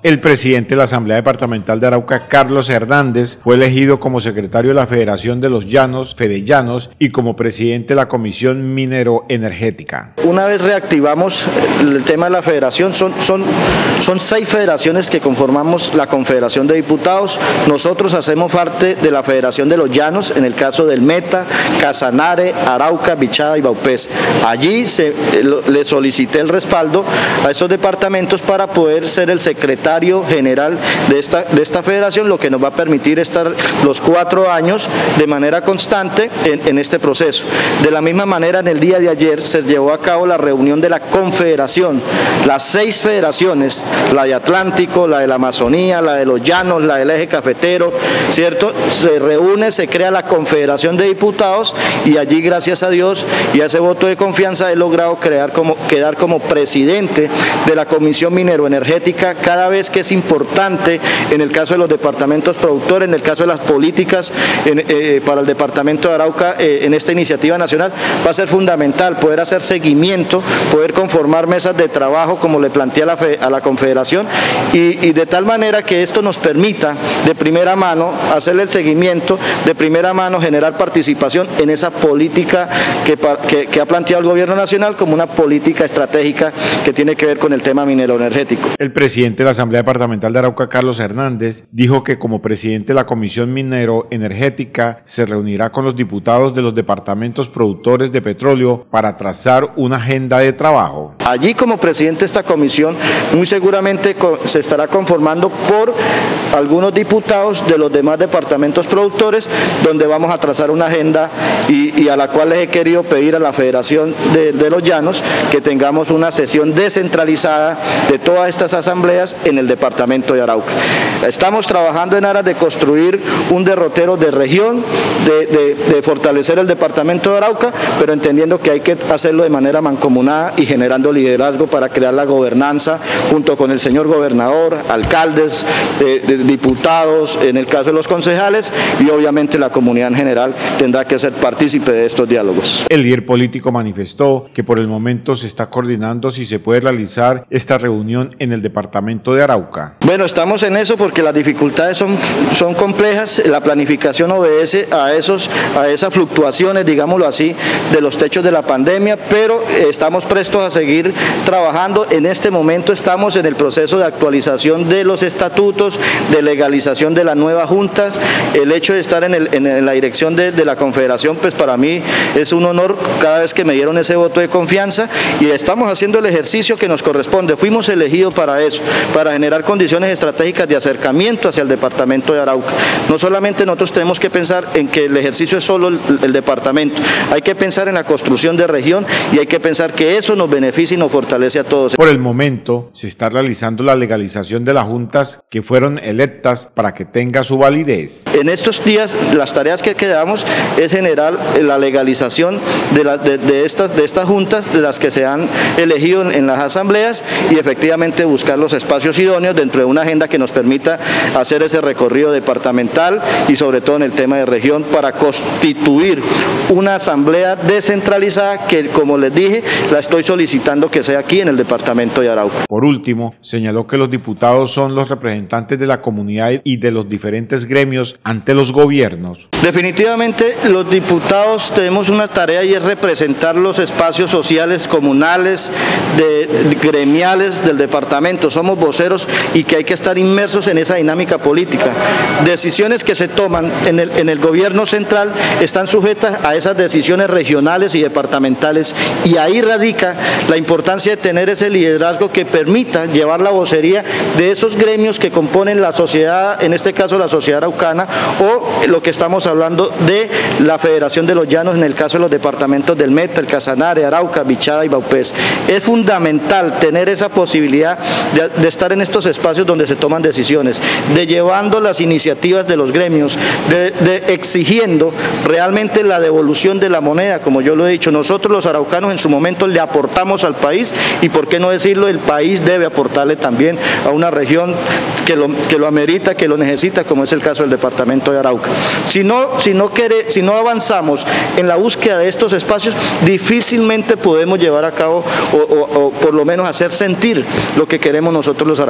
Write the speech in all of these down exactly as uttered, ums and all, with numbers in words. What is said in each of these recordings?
El presidente de la Asamblea Departamental de Arauca, Carlos Hernández, fue elegido como secretario de la Federación de los Llanos, Fedellanos, y como presidente de la Comisión Minero-Energética. Una vez reactivamos el tema de la federación, son, son, son seis federaciones que conformamos la Confederación de Diputados. Nosotros hacemos parte de la Federación de los Llanos, en el caso del Meta, Casanare, Arauca, Bichada y Vaupés. Allí se, le solicité el respaldo a estos departamentos para poder ser el secretario general de esta, de esta federación, lo que nos va a permitir estar los cuatro años de manera constante en, en este proceso. De la misma manera, en el día de ayer se llevó a cabo la reunión de la Confederación, las seis federaciones, la de Atlántico, la de la Amazonía, la de los Llanos, la del Eje Cafetero, ¿cierto? Se reúne, se crea la Confederación de Diputados y allí, gracias a Dios y a ese voto de confianza, he logrado crear como, quedar como presidente de la Comisión Minero-Energética, cada vez que es importante en el caso de los departamentos productores, en el caso de las políticas en, eh, para el departamento de Arauca eh, en esta iniciativa nacional, va a ser fundamental poder hacer seguimiento, poder conformar mesas de trabajo como le plantea a la, a la Confederación y, y de tal manera que esto nos permita de primera mano hacerle el seguimiento, de primera mano generar participación en esa política que, que, que ha planteado el Gobierno Nacional como una política estratégica que tiene que ver con el tema minero energético. El presidente de la Asamblea Departamental de Arauca, Carlos Hernández, dijo que como presidente de la Comisión Minero-Energética se reunirá con los diputados de los departamentos productores de petróleo para trazar una agenda de trabajo. Allí, como presidente de esta comisión, muy seguramente se estará conformando por algunos diputados de los demás departamentos productores, donde vamos a trazar una agenda y, y a la cual les he querido pedir a la Federación de, de los Llanos que tengamos una sesión descentralizada de todas estas asambleas en el departamento de Arauca. Estamos trabajando en aras de construir un derrotero de región, de, de, de fortalecer el departamento de Arauca, pero entendiendo que hay que hacerlo de manera mancomunada y generando liderazgo para crear la gobernanza junto con el señor gobernador, alcaldes, eh, de, diputados, en el caso de los concejales, y obviamente la comunidad en general tendrá que ser partícipe de estos diálogos. El líder político manifestó que por el momento se está coordinando si se puede realizar esta reunión en el departamento de Arauca. Bueno, estamos en eso porque las dificultades son, son complejas, la planificación obedece a, esos, a esas fluctuaciones, digámoslo así, de los techos de la pandemia, pero estamos prestos a seguir trabajando. En este momento estamos en el proceso de actualización de los estatutos, de legalización de las nuevas juntas. El hecho de estar en, el, en la dirección de, de la Confederación, pues para mí es un honor cada vez que me dieron ese voto de confianza y estamos haciendo el ejercicio que nos corresponde. Fuimos elegidos para eso, para generar condiciones estratégicas de acercamiento hacia el departamento de Arauca. No solamente nosotros tenemos que pensar en que el ejercicio es solo el, el departamento, hay que pensar en la construcción de región y hay que pensar que eso nos beneficia y nos fortalece a todos. Por el momento se está realizando la legalización de las juntas que fueron electas para que tenga su validez. En estos días las tareas que quedamos es generar la legalización de, la, de, de, estas, de estas juntas, de las que se han elegido en, en las asambleas y efectivamente buscar los espacios idóneos dentro de una agenda que nos permita hacer ese recorrido departamental y sobre todo en el tema de región para constituir una asamblea descentralizada que, como les dije, la estoy solicitando que sea aquí en el departamento de Arauca. Por último, señaló que los diputados son los representantes de la comunidad y de los diferentes gremios ante los gobiernos. Definitivamente los diputados tenemos una tarea y es representar los espacios sociales, comunales, de, de, gremiales del departamento. Somos voceros y que hay que estar inmersos en esa dinámica política. Decisiones que se toman en el, en el gobierno central están sujetas a esas decisiones regionales y departamentales y ahí radica la importancia de tener ese liderazgo que permita llevar la vocería de esos gremios que componen la sociedad, en este caso la sociedad araucana, o lo que estamos hablando de la Federación de los Llanos en el caso de los departamentos del Meta, el Casanare, Arauca, Bichada y Vaupés. Es fundamental tener esa posibilidad de, de estar en estos espacios donde se toman decisiones, de llevando las iniciativas de los gremios, de, de exigiendo realmente la devolución de la moneda, como yo lo he dicho, nosotros los araucanos en su momento le aportamos al país y por qué no decirlo, el país debe aportarle también a una región que lo, que lo amerita, que lo necesita, como es el caso del departamento de Arauca. Si no, si no, quiere, si no avanzamos en la búsqueda de estos espacios, difícilmente podemos llevar a cabo o, o, o por lo menos hacer sentir lo que queremos nosotros los araucanos.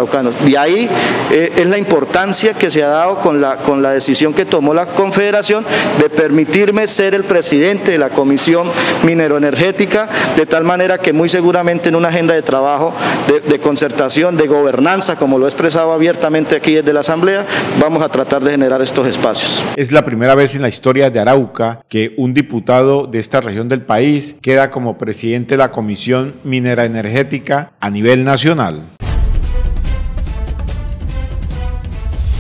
araucanos. De ahí eh, es la importancia que se ha dado con la, con la decisión que tomó la Confederación de permitirme ser el presidente de la Comisión Minero-Energética, de tal manera que muy seguramente en una agenda de trabajo, de, de concertación, de gobernanza, como lo he expresado abiertamente aquí desde la Asamblea, vamos a tratar de generar estos espacios. Es la primera vez en la historia de Arauca que un diputado de esta región del país queda como presidente de la Comisión Minera Energética a nivel nacional.